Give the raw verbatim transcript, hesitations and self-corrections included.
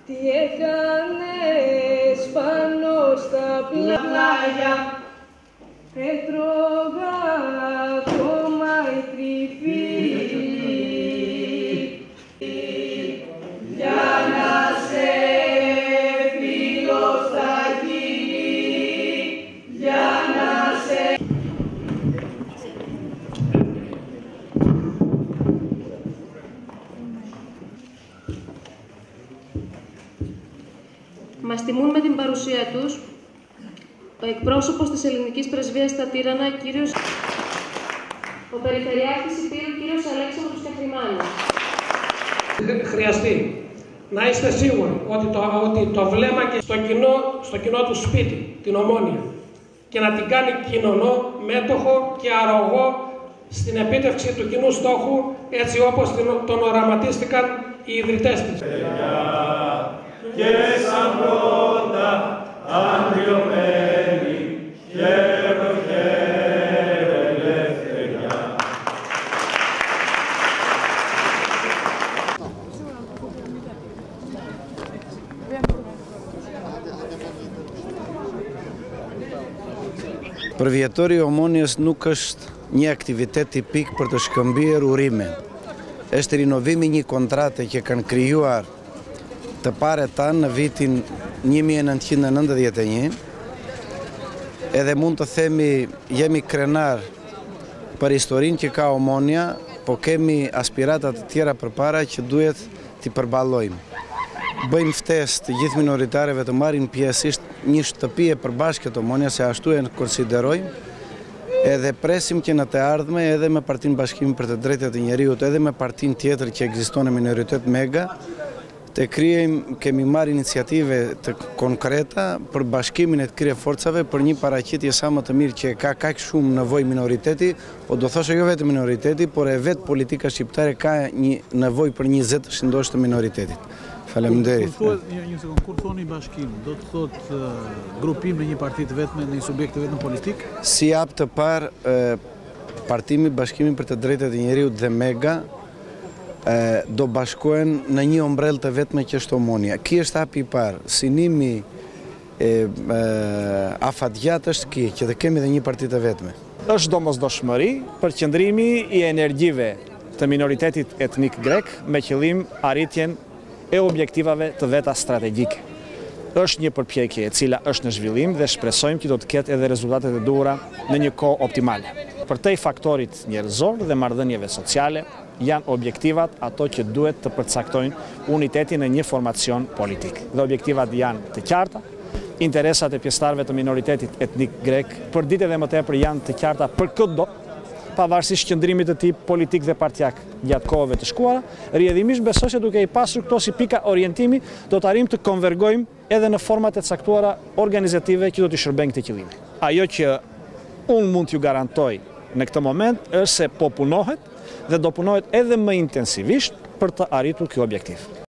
Τι έκανες πάνω στα πλάγια, έτρωγα ακόμα η τρυφή, για να σε φύγω στα χείλη, για να σε... Μας τιμούν με την παρουσία τους ο εκπρόσωπος της ελληνικής πρεσβείας στα Τύρανα, κύριος... ο Περιφερειάρχης Υπήρου, κύριος Αλέξανδρος Καφριμάνης. Χρειαστεί να είστε σίγουροι ότι το, ότι το βλέμμα και στο κοινό, στο κοινό του σπίτι, την Ομόνοια, και να την κάνει κοινωνό, μέτοχο και αρρωγό στην επίτευξη του κοινού στόχου, έτσι όπως τον οραματίστηκαν οι ιδρυτές της. Και σαν πρώτα αγριωμένη χαίρο χαίρε ελευθεριά. Përvjetori Omonias nuk është një aktivitet tipik për të shkëmbyer urimin. Është rinovimi një kontrate që kanë krijuar të pare tanë në vitin një mijë e nëntëqind e nëntëdhjetë e një, edhe mund të themi jemi krenar për historinë që ka Omonia, po kemi aspiratat të tjera përpara që duhet t'i përballojmë. Bëjmë ftesë të gjithë minoritarëve të marrin pjesëisht një shtëpi e përbashkët Omonia, se ashtu e konsiderojmë, edhe presim që në të ardhme edhe me Partinë Bashkimit për të Drejtat e Njeriut, edhe me partinë tjetër që ekziston në minoritet Mega, të krijojmë, kemi marrë iniciative të konkreta për bashkimin e të krye forcave për një paraqitje sa më të mirë që ka kaq shumë nevojë minoriteti, o do thoshe jo vetëm minoriteti, por e vetë politika shqiptare ka një nevojë për një zë të shëndosh të minoritetit. Faleminderit. Kur thoni bashkim, do të thotë grupim në një parti të vetme, në një subjekt të vetëm politik? Si hap të parë, Partimi Bashkimi për të Drejtat e Njeriut dhe Mega do bashkohen në një ombrell të vetme që është Omonia. Ky është hapi i parë. Synimi e afatgjat është ky, që të kemi dhe një parti të vetme. Është domosdoshmëri për qëndrimi i energjive të minoritetit etnik grek me qëllim arritjen e objektivave të veta strategjike. Është një përpjekje e cila është në zhvillim dhe shpresojmë që do të ketë edhe rezultatet e duhura në një kohë optimale. Për te faktorit njerëzor dhe marrëdhënieve sociale janë objektivat ato që duhet të përcaktojnë unitetin e një formacion politik. Dhe objektivat janë të qarta, interesat e pjesëtarëve të minoritetit etnik grek për ditë edhe më tepër janë të qarta për çdo, pavarësisht qëndrimit të tip politik dhe partijak gjatë kohëve të shkuara. Rrjedhimisht besoj se duke i pasur këto si pika orientimi, do të arrijmë të konvergojmë edhe në format e caktuara organizative që do të shërbejnë këtë qëllim. Ajo që unë mund t'ju garantoj në këtë moment është se po punohet dhe do punohet edhe më intensivisht për të arritur ky objektiv.